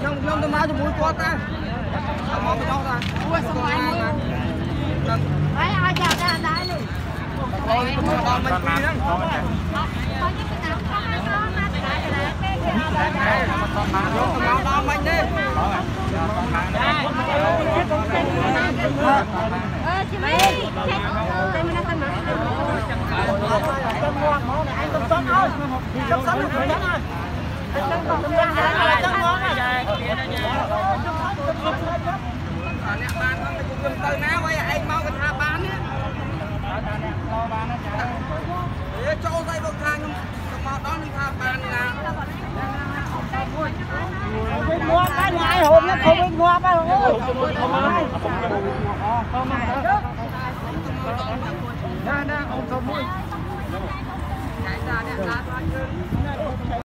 nhông tôi máu cho mũi con ta máu cho ta ui xong lại mũi đấy ai chào ra đấy luôn rồi mình đi đó có những cái nào có hai con mà cái này máu đo mình đi chị mấy đây mình đang ăn anh cầm sốt thôi cầm sốt được rồi đó từ nào vậy anh mau cái tha bán nhé cho dây bậc thang mà đó đi tha bán là mua cái ngày hôm nhất không biết mua cái hôm nay đang ông cầm mũi chạy ra